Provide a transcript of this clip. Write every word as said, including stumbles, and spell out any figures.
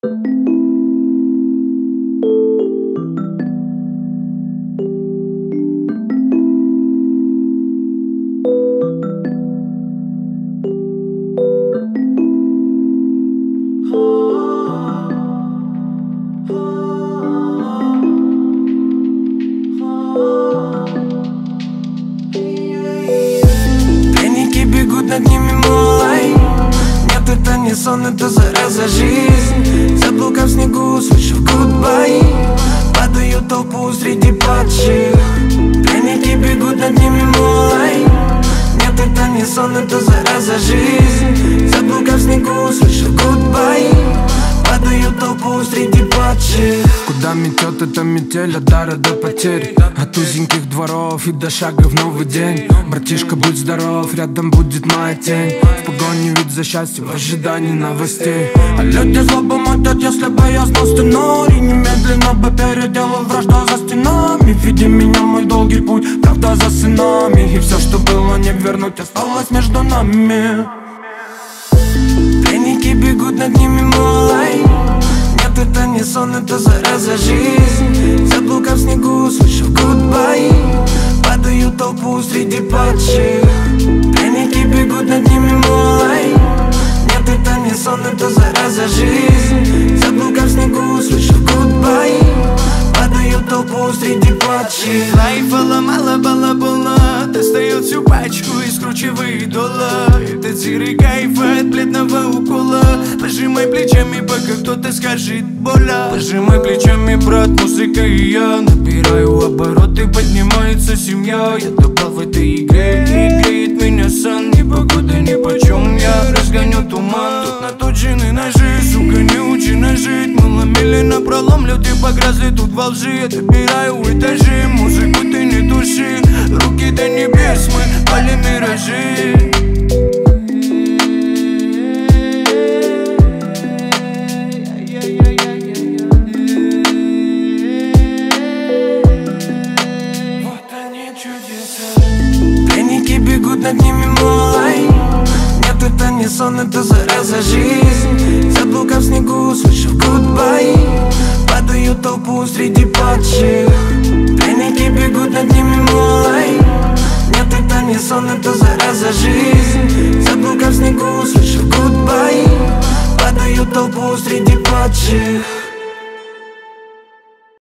Над ними мой. Нет, это не сон, это зараза жизнь. Заблукав в снегу, услышав гудбай, падаю в толпу среди падших. Пленники бегут над ними мой. Нет, это не сон, это зараза жизнь. Заблукав в снегу, услышав гудбай, падаю в толпу среди падших. Куда метет эта метель, от дара до потерь, от узеньких дворов и до шага в новый день. Братишка, будь здоров, рядом будет моя тень. В погоне ведь за счастьем, в ожидании новостей. А люди злобу мутят, если бы я знал сценарий. Немедленно бы переделал вражда за стенами. Веди меня, мой долгий путь, правда за сынами. И все, что было не вернуть, осталось между нами. Пленники бегут над ними мой. Нет, это не сон, это зараза жизнь. Заблукав в снегу, услышав гудбай, падаю в толпу среди падших. Пленники бегут над ними мой. Нет, это не сон, это зараза жизнь. Заблукав в снегу, услышав гудбай, падаю в толпу среди падших. Лайфа ломала балабола, достает всю пачку и скручивает дола. Это серый кайф от бледного укола. Пожимай плечами, пока кто-то скажет боля. Пожимай плечами, брат, музыка и я. Набираю обороты, поднимается семья. Я добавил в этой игре, не греет меня сон. Ни погода, ни почем я разгоню туман. Тут наточены ножи, сука, не учена жить. Мы ломили напролом, люди погрязли тут во лжи. Я добираю этажи, музыку ты не туши. Руки до небес, мы палим миражи. Пленники бегут над ними мой. Нет, это не сон, это зараза жизнь. Заблукав в снегу, услышав гудбай, падаю в толпу среди падших. Пленники бегут над ними мой. Нет, это не сон, это зараза жизнь. Заблукав в снегу, услышав гудбай, падаю в толпу среди падших.